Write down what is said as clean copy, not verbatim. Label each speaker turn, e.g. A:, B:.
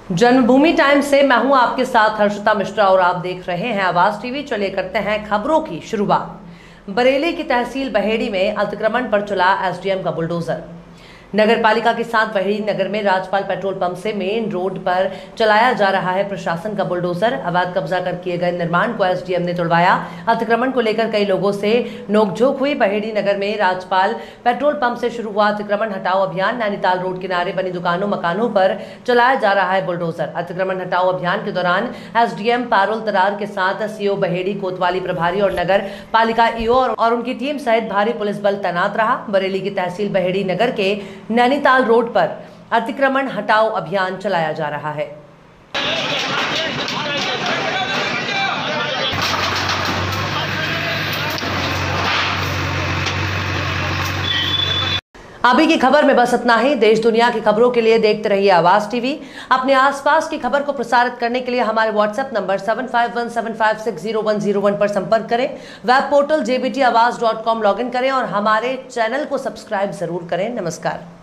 A: जन्मभूमि time से मैं हूं आपके साथ हर्षिता मिश्रा और आप देख रहे हैं आवाज टीवी। चलिए करते हैं खबरों की शुरुआत। बरेली की तहसील बहेड़ी में अतिक्रमण पर चला एसडीएम का बुलडोजर। नगर पालिका के साथ बहेड़ी नगर में राजपाल पेट्रोल पंप से मेन रोड पर चलाया जा रहा है प्रशासन का बुलडोजर। अवैध कब्जा कर किए गए निर्माण को एसडीएम ने तुड़वाया। अतिक्रमण को लेकर कई लोगों से नोकझोंक हुई। बहेड़ी नगर में राजपाल पेट्रोल पंप से शुरू हुआ अतिक्रमण हटाओ अभियान। नैनीताल रोड किनारे बनी दुकानों मकानों पर चलाया जा रहा है बुलडोजर। अतिक्रमण हटाओ अभियान के दौरान एसडीएम पारुल तरार के साथ सीओ बहेड़ी, कोतवाली प्रभारी और नगर पालिका ईओ और उनकी टीम सहित भारी पुलिस बल तैनात रहा। बरेली की तहसील बहेड़ी नगर के नैनीताल रोड पर अतिक्रमण हटाओ अभियान चलाया जा रहा है। अभी की खबर में बस इतना ही। देश दुनिया की खबरों के लिए देखते रहिए आवाज टीवी। अपने आसपास की खबर को प्रसारित करने के लिए हमारे व्हाट्सएप नंबर 7517560101 पर संपर्क करें। वेब पोर्टल jbtawaz.com लॉगिन करें और हमारे चैनल को सब्सक्राइब जरूर करें। नमस्कार।